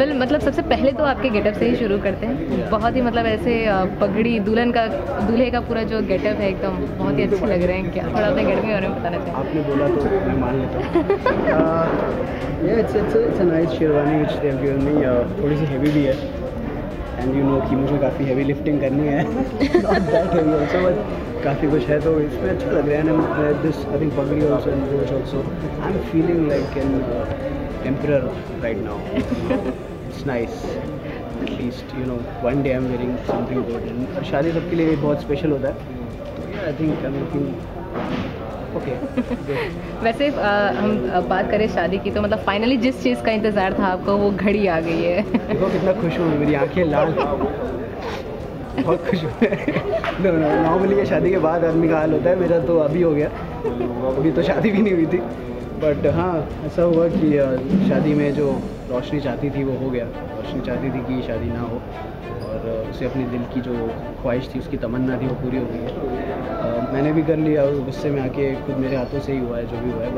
Well मतलब सबसे पहले तो आपके गेटअप से ही शुरू करते हैं। बहुत ही मतलब ऐसे पगड़ी दूल्हे का पूरा जो गेटअप है एकदम बहुत ही अच्छे लग रहे हैं। क्या थोड़ा अपने गेटअप के बारे में बताना चाहिए? आपने बोला तो मैं मान लेता हूँ। It's a nice sherwani which they have given me. थोड़ी सी हेवी भी है एंड यू नो कि मुझे काफ़ी हेवी लिफ्टिंग करनी है। Not that heavy also but काफ़ी कुछ है तो इसमें अच्छा लग रहा है। And this I think pagdi also and brooch also I am feeling like an emperor right now. It's nice at least you know one day I am wearing something good and शादी सबके लिए बहुत स्पेशल होता है तो I think I am looking okay. वैसे हम बात करें शादी की तो मतलब फाइनली जिस चीज़ का इंतज़ार था आपको वो घड़ी आ गई है। देखो कितना खुश हूँ, मेरी आंखें लाल, बहुत खुश हूँ। नॉर्मली ये शादी के बाद आदमी का हाल होता है, मेरा तो अभी हो गया, अभी तो शादी भी नहीं हुई थी। बट हाँ ऐसा हुआ कि शादी में जो रोशनी चाहती थी वो हो गया। रोशनी चाहती थी कि शादी ना हो और उसे अपने दिल की जो ख्वाहिश थी, उसकी तमन्ना थी वो पूरी हो गई है। मैंने भी कर लिया, गुस्से में आके खुद मेरे हाथों से ही हुआ है जो भी हुआ है।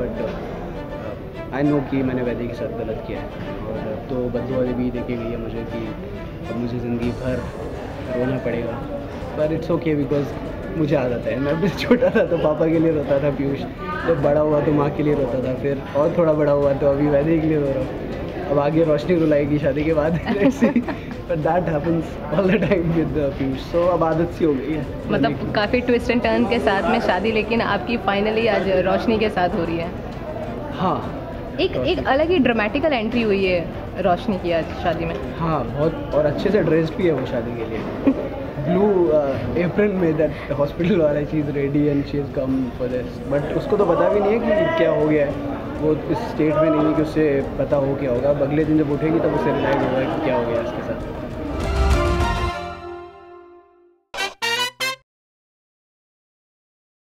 बट आई नो कि मैंने वैदे के साथ गलत किया है और तो बददुआ भी देके गई है मुझे कि अब मुझे ज़िंदगी भर रोना पड़ेगा। पर इट्स ओके बिकॉज मुझे आदत है। मैं भी छोटा था तो पापा के लिए रोता था पीयूष, जब बड़ा हुआ तो माँ के लिए रोता था, फिर और थोड़ा बड़ा हुआ तो अभी वैदे के लिए रो रहा हूँ। अब आगे रोशनी रुलाएगी शादी के बाद। But that happens all the time with Piyush, so अब आदत सी हो गई है। मतलब काफ़ी ट्विस्ट एंड टर्न के साथ में शादी, लेकिन आपकी फाइनली आज रोशनी के साथ हो रही है। हाँ एक अलग ही ड्रामेटिकल एंट्री हुई है रोशनी की आज शादी में। हाँ बहुत, और अच्छे से ड्रेस्ड भी है वो शादी के लिए। ब्लू एप्रन में दैट हॉस्पिटल वाला she is ready and she is come for this. But उसको तो पता भी नहीं है कि क्या हो गया है, वो इस स्टेट में नहीं है कि उसे पता हो क्या होगा। अब अगले दिन जब उठेगी तब उसे रियलाइज़ होगा कि क्या हो गया इसके साथ।